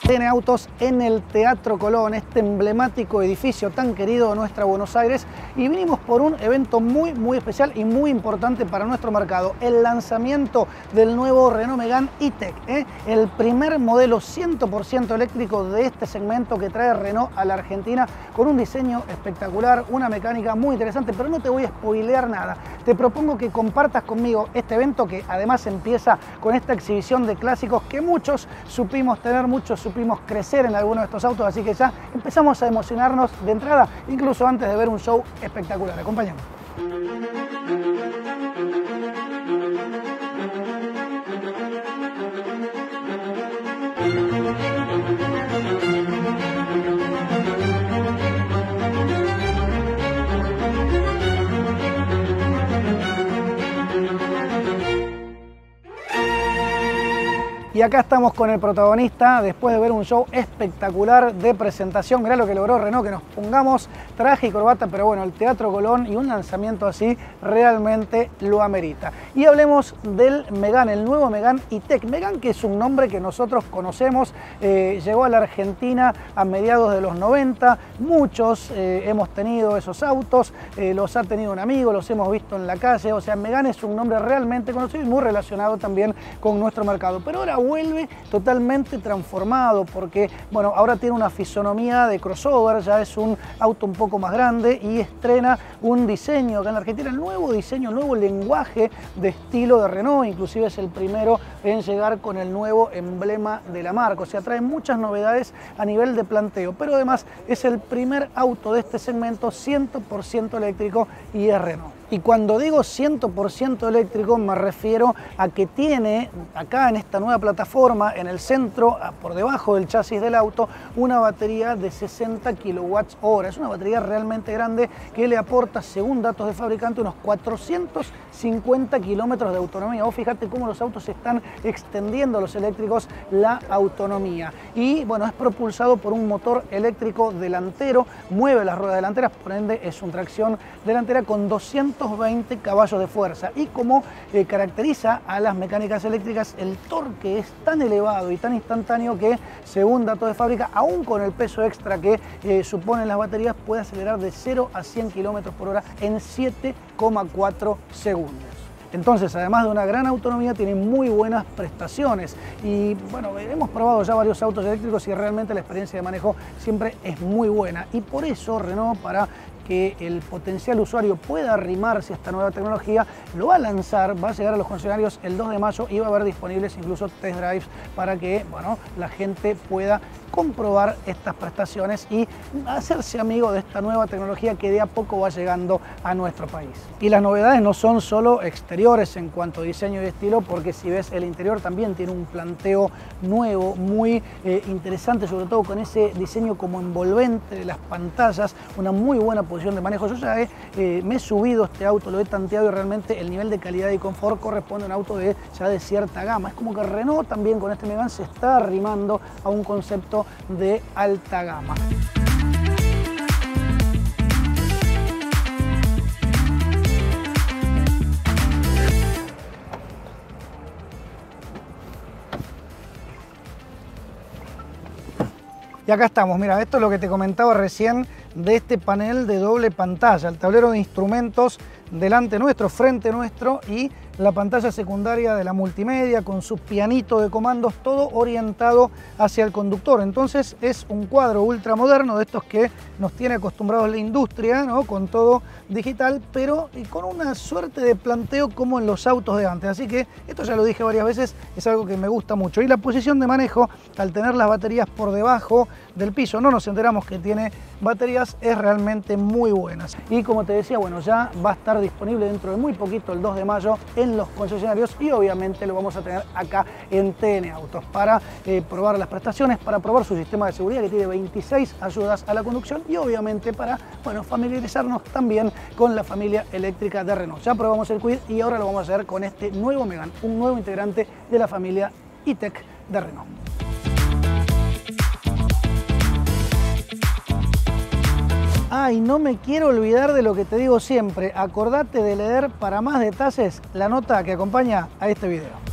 TN Autos en el Teatro Colón, este emblemático edificio tan querido de nuestra Buenos Aires, y vinimos por un evento muy especial y muy importante para nuestro mercado, el lanzamiento del nuevo Renault Megane E-Tech, el primer modelo 100% eléctrico de este segmento que trae Renault a la Argentina, con un diseño espectacular, una mecánica muy interesante, pero no te voy a spoilear nada. Te propongo que compartas conmigo este evento, que además empieza con esta exhibición de clásicos que muchos supimos tener, muchos supimos crecer en alguno de estos autos, así que ya empezamos a emocionarnos de entrada, incluso antes de ver un show espectacular. Acompáñame. Y acá estamos con el protagonista, después de ver un show espectacular de presentación. Mirá lo que logró Renault, que nos pongamos traje y corbata, pero bueno, el Teatro Colón y un lanzamiento así realmente lo amerita. Y hablemos del Megane, el nuevo Megane E-Tech. Megane, que es un nombre que nosotros conocemos, llegó a la Argentina a mediados de los 90. Muchos hemos tenido esos autos, los ha tenido un amigo, los hemos visto en la calle. O sea, Megane es un nombre realmente conocido y muy relacionado también con nuestro mercado. Pero ahora vuelve totalmente transformado porque, bueno, ahora tiene una fisonomía de crossover, ya es un auto un poco más grande y estrena un diseño acá en la Argentina, el nuevo diseño, el nuevo lenguaje de estilo de Renault, inclusive es el primero en llegar con el nuevo emblema de la marca, o sea, trae muchas novedades a nivel de planteo, pero además es el primer auto de este segmento 100% eléctrico y es Renault. Y cuando digo 100% eléctrico me refiero a que tiene acá en esta nueva plataforma, en el centro, por debajo del chasis del auto, una batería de 60 kWh. Es una batería realmente grande que le aporta, según datos de fabricante, unos 450 kilómetros de autonomía. Vos fíjate cómo los autos están extendiendo, los eléctricos, la autonomía. Y bueno, es propulsado por un motor eléctrico delantero, mueve las ruedas delanteras, por ende es una tracción delantera con 220 caballos de fuerza, y como caracteriza a las mecánicas eléctricas, el torque es tan elevado y tan instantáneo que, según datos de fábrica, aún con el peso extra que suponen las baterías, puede acelerar de 0 a 100 km por hora en 7,4 segundos. Entonces, además de una gran autonomía, tiene muy buenas prestaciones. Y bueno, hemos probado ya varios autos eléctricos y realmente la experiencia de manejo siempre es muy buena. Y por eso Renault, para que el potencial usuario pueda arrimarse a esta nueva tecnología, lo va a lanzar, va a llegar a los concesionarios el 2 de mayo y va a haber disponibles incluso test drives para que, bueno, la gente pueda comprobar estas prestaciones y hacerse amigo de esta nueva tecnología que de a poco va llegando a nuestro país. Y las novedades no son solo exteriores en cuanto a diseño y estilo, porque si ves el interior también tiene un planteo nuevo, muy interesante, sobre todo con ese diseño como envolvente de las pantallas, una muy buena posición de manejo. Yo ya me he subido a este auto, lo he tanteado y realmente el nivel de calidad y confort corresponde a un auto ya de cierta gama. Es como que Renault también con este Megane se está arrimando a un concepto de alta gama. Y acá estamos, mira, esto es lo que te comentaba recién de este panel de doble pantalla, el tablero de instrumentos delante nuestro, frente nuestro, y la pantalla secundaria de la multimedia con su pianito de comandos, todo orientado hacia el conductor. Entonces es un cuadro ultramoderno de estos que nos tiene acostumbrados la industria, ¿no? Con todo digital, pero con una suerte de planteo como en los autos de antes. Así que esto ya lo dije varias veces, es algo que me gusta mucho. Y la posición de manejo, al tener las baterías por debajo del piso, no nos enteramos que tiene baterías, es realmente muy buena. Y como te decía, bueno, ya va a estar disponible dentro de muy poquito, el 2 de mayo, en los concesionarios, y obviamente lo vamos a tener acá en TN Autos para probar las prestaciones, para probar su sistema de seguridad que tiene 26 ayudas a la conducción y obviamente para, bueno, familiarizarnos también con la familia eléctrica de Renault. Ya probamos el Kwid y ahora lo vamos a hacer con este nuevo Megane, un nuevo integrante de la familia E-Tech de Renault. Y no me quiero olvidar de lo que te digo siempre, acordate de leer para más detalles la nota que acompaña a este video.